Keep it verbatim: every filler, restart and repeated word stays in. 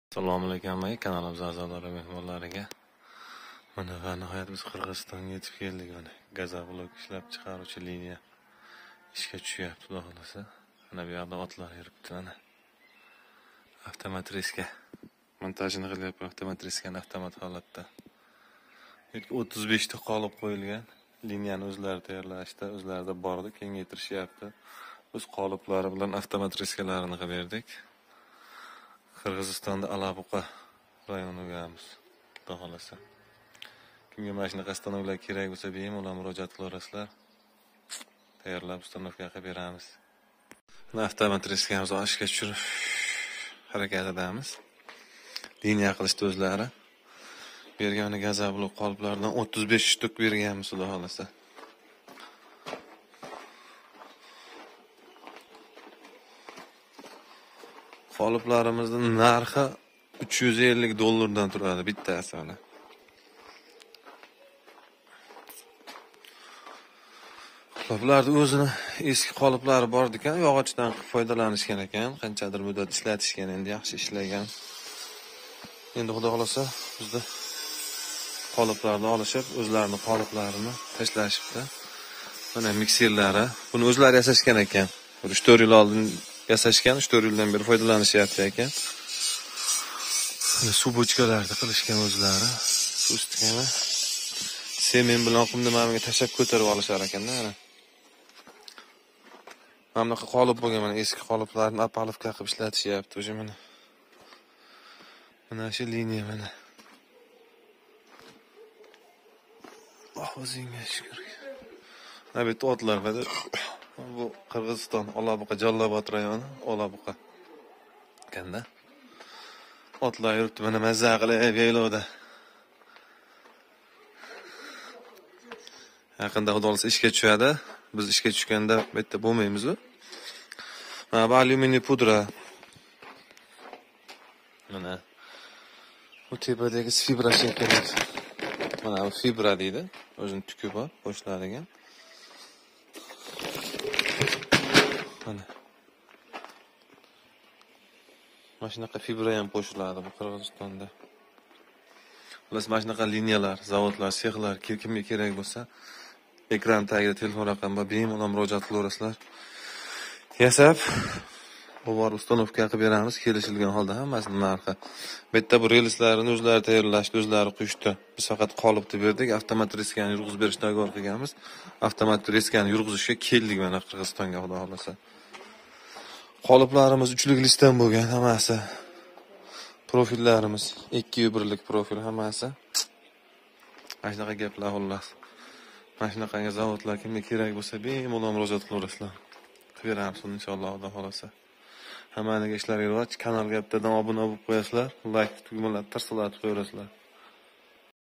Assalomu alaykum, kanalimiz a'zolari, mehmonlariga. Mana va nihoyat biz Qirg'izistonga yetib keldik. Mana Gazablok ishlab chiqaruvchi liniya ishga tushyapti, xudo xolasa. Mana bu yoqda otlar yuribdi, mana. Avtomat reska montajini qilyapti, avtomat reskani avtomat holatda. o'ttiz besh ta qolib qo'yilgan. Liniyani o'zlari tayyorlashdi, o'zlarida bordi, kengaytirishyapti. Biz qoliplari bilan avtomat reskalarini qilib berdik. Qirg'izistonda Alabuqa rayonigamiz, xudo xolasa. Kimga mana shunaqa stanovlar kerak bo'lsa, bemalol murojaat qilaverasizlar. Tayyorlab ustanovka qilib beramiz. Avtomat reskamizni ishga tushirish harakatidamiz. Liniya qilishdi o'zlari. Bergani Gazablok qoliplardan o'ttiz besh shtuk berganmiz, xudo xolasa. Qoliplarimizning narxi uch yuz ellik dollardan turadi bittasi. Mana qoliplarning o'zini eski qoliplari bor ekan, yog'ochdan foydalanishgan ekan, qanchadir muddat ishlatishgan, endi yaxshi ishlagan. Endi xudo xolasa bizda qoliplarni olishib, o'zlarining qoliplarini tashlashibdi. Mana mikserlari, buni o'zlari yasashgan ekan. uch to'rt yil oldin yasashgan, uch to'rt yildan beri foydalanishyapti ekan. Mana suv bochkalarni qilishgan o'zlari. Suv istikani semen bilan qumni mamiga tashab ko'tarib olishar ekanda, mana. Mana bunaqa qolip bo'lgan, mana eski qoliplarni apalovka qilib ishlatishyapti o'sha mana. Mana shu liniya mana. Oh, o'zingga shukr. Mana bu otlar va bu Qirg'iziston Alabuqa Jallobod rayoni, Alabuqa ekanda. Otlar yuribdi, mana mazza qilib yaylovda. Yaqinda xudo xolasa ishga tushadi. Biz ishga tushganda bu yerda bo'lmaymiz-ku. Mana bu alyuminiy pudra. Mana bu tepadagi fibra shekilli. Mana bu fibra deydi. O'zining tuki bor, qo'shiladigan. Mana. Mana shunaqa fibra ham qo'shiladi bu Qirg'izistonda. Xullas mana shunaqa liniyalar, zavodlar, sexlar kimga kerak bo'lsa, ekran tagida telefon raqami bor, bemalol murojaat qilaverasizlar. Yasab, bu bor ustanovka qilib beramiz, kelishilgan holda hammasini narxi. Bu yerda bu relslarni o'zlari tayyorlashdi, o'zlari quyishdi. Biz faqat qolipni berdik, avtomat reskani yurg'izib berishni tayyor qilganmiz. Avtomat reskani yurg'izishga keldik mana Qirg'izistonga, xudo xolasa. Qoliplarimiz uchlik listdan bo'lgan hammasi. Profillarimiz ikki yu birlik profil hammasi. Mana shunaqa gaplar xullas. Mana shunaqa zavodlar kimga kerak bo'lsa, bemalol murojaat qilaverasizlar. Qilib beramiz inshaalloh, xudo xolasa. Hammaga ishlariga rivoj, kanalga bittadan obuna bo'lib qo'yasizlar, like tugmalarni tarsalatib qo'yasizlar.